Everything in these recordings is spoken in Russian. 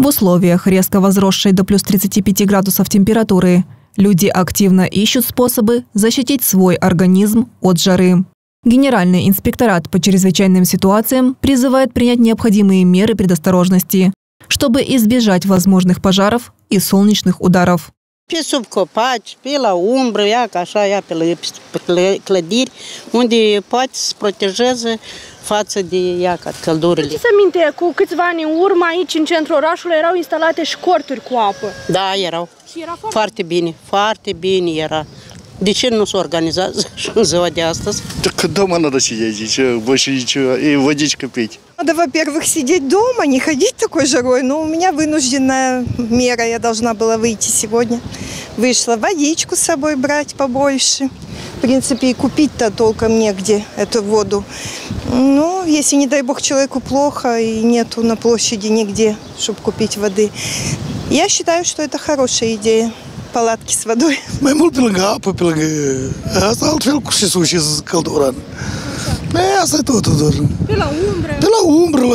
В условиях резко возросшей до плюс 35 градусов температуры люди активно ищут способы защитить свой организм от жары. Генеральный инспекторат по чрезвычайным ситуациям призывает принять необходимые меры предосторожности, чтобы избежать возможных пожаров и солнечных ударов. Sub copaci, pe la umbră, ia ca așa, ia pe clădiri, unde poate să se protejeze față de căldurile. Ți-ți aminte, cu câțiva ani în urmă, aici, în centrul orașului, erau instalate și corturi cu apă? Da, erau. Și era foarte bine era. De ce nu se organizează și în ziua de astăzi? Так дома надо сидеть, больше ничего, и водичку пить. Надо, во-первых, сидеть дома, не ходить такой жарой. Но у меня вынужденная мера, я должна была выйти сегодня. Вышла, водичку с собой брать побольше. В принципе, и купить-то толком негде эту воду. Ну, если, не дай бог, человеку плохо и нету на площади нигде, чтобы купить воды. Я считаю, что это хорошая идея. Pălatchi с водой. Mai mult pe lângă apă, pe lângă asta, altfel cu ce suși căldura. Asta e totul doar. Pe la umbră? Pe la umbră,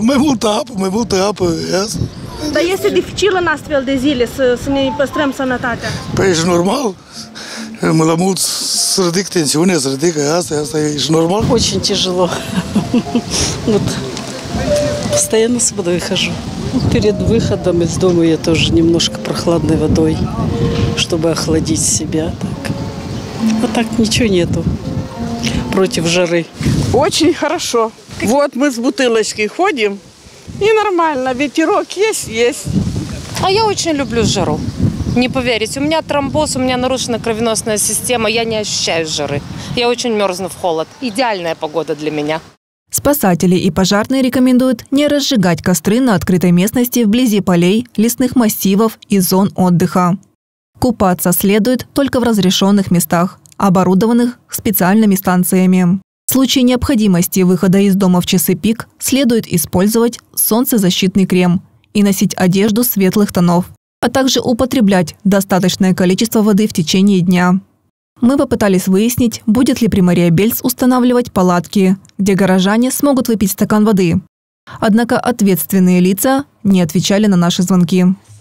mai multă apă, asta. Dar este dificil în astfel de zile să ne păstrăm sănătatea? Păi e normal. La mult să ridic tensiunea, să ridică asta e normal. Очень тяжело. Вот. Постоянно с водой хожу. Перед выходом из дома я тоже немножко прохладной водой, чтобы охладить себя. Так. А так ничего нету против жары. Очень хорошо. Вот мы с бутылочкой ходим, и нормально. Ветерок есть. А я очень люблю жару. Не поверите, у меня тромбоз, у меня нарушена кровеносная система, я не ощущаю жары. Я очень мерзну в холод. Идеальная погода для меня. Спасатели и пожарные рекомендуют не разжигать костры на открытой местности вблизи полей, лесных массивов и зон отдыха. Купаться следует только в разрешенных местах, оборудованных специальными станциями. В случае необходимости выхода из дома в часы пик следует использовать солнцезащитный крем и носить одежду светлых тонов, а также употреблять достаточное количество воды в течение дня. Мы попытались выяснить, будет ли Приморье Бельц устанавливать палатки, где горожане смогут выпить стакан воды. Однако ответственные лица не отвечали на наши звонки.